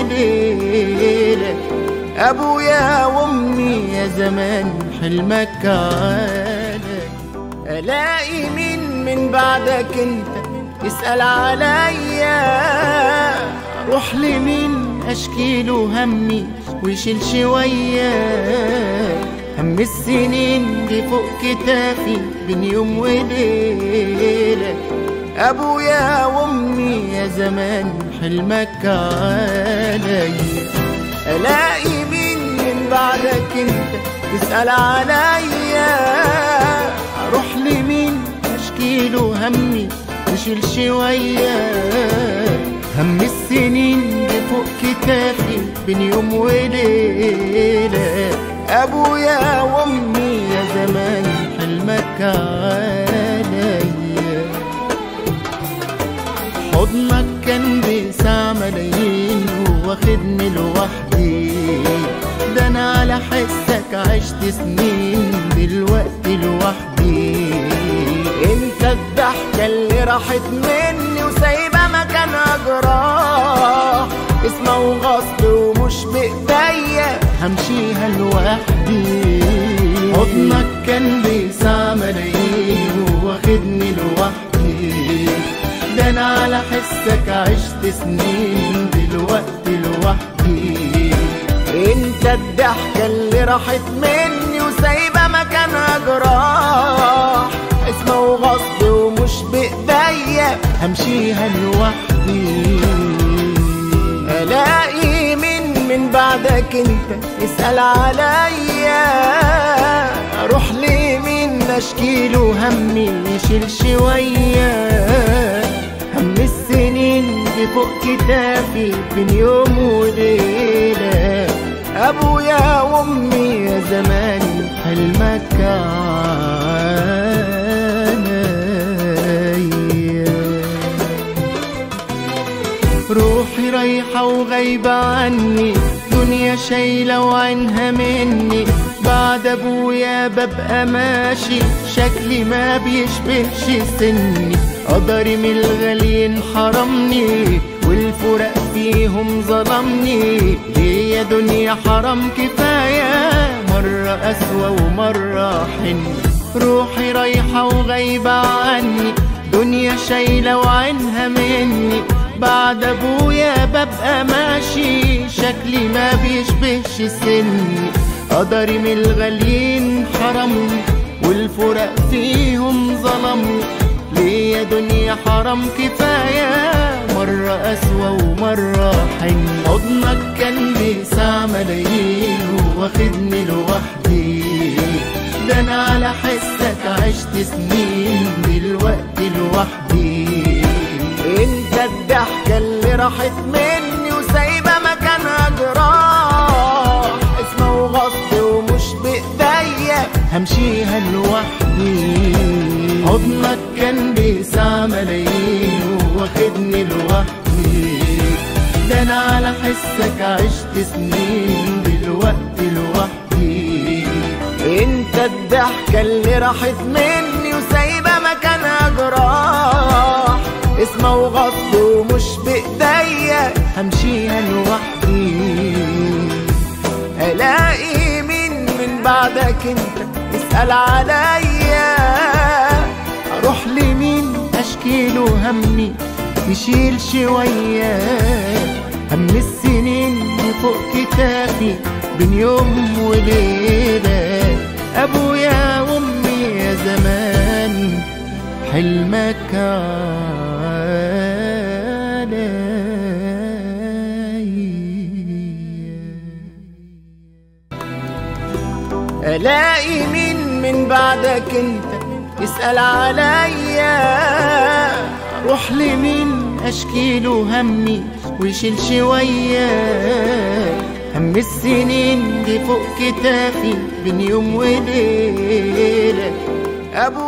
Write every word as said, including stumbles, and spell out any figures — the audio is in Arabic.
وليلة. أبويا وأمي يا زمان حلمك عالي. ألاقي مين من بعدك انت يسأل عليا؟ أروح لمين أشكيله همي ويشيل شوية؟ هم السنين دي فوق كتافي بين يوم وليلة. أبويا وأمي يا زمان حلمك علي. ألاقي مين من بعدك انت يسأل عليا؟ أروح لمين أشكيله همي ويشيل شوية؟ هم السنين دي فوق كتافي بين يوم وليلة. أبويا وأمي يا زمان حلمك عليا. حضنك كان بيسع ملايين واخدني لوحدي. ده أنا على حسك عشت سنين دلوقتي لوحدي. انت الضحكة اللي راحت مني وسايبة مكانها جراح. اسمه وغصب ومش بإيديا همشيها لوحدي. حضنك كان بيسع ملايين واخدني لوحدي. ده أنا على حسك عشت سنين دلوقتي لوحدي. انت الضحكة اللي راحت مني وسايبة مكانها جراح. اسمه وغصب ومش بإيديا همشيها لوحدي. ألاقي مين من بعدك انت يسأل عليا؟ أروح لمين أشكيله همي يشيل شوية؟ هم السنين دي فوق كتافي بين يوم وليلة. أبويا وأمي يا زمان حلمك عليا. روحي رايحة وغايبة عني، دنيا شايلة وعينها مني. بعد أبويا ببقى ماشي شكلي ما بيشبهش سني. قدري من الغاليين حرمني والفراق فيهم ظلمني. ليه يا دنيا حرام كفاية، مرة أسوأ ومرة حن. روحي رايحة وغايبة عني، دنيا شايلة وعينها مني. بعد أبويا ببقى ماشي شكلي ما بيشبهش سني. قدري من الغاليين حرمني والفراق فيهم ظلمني. ليه يا دنيا حرام كفاية، مرة أسوأ ومرة حن. حضنك كان بيسع ملايين واخدني لوحدي. ده أنا على حسك عشت سنين دلوقتي لوحدي. انت الضحكة اللي راحت مني وسايبة مكانها جراح. اسمه وغصب ومش بإيديا همشيها لوحدي. حضنك كان بيسع ملايين واخدني لوحدي. ده أنا على حسك عشت سنين دلوقتي لوحدي. انت الضحكة اللي راحت مني وسايبة مكانها جراح. اسمه وغصب ومش بإيديا همشيها لوحدي. ألاقي مين من بعدك انت يسأل عليا؟ أروح لمين أشكيله همي يشيل شوية؟ هم السنين فوق كتافي بين يوم وليلة. أبويا وأمي يا زمان حلمك عليا. ألاقي مين من بعدك انت يسأل عليا؟ أروح لمين أشكيله همي ويشيل شوية؟ هم السنين دي فوق كتافي بين يوم وليلة. أبو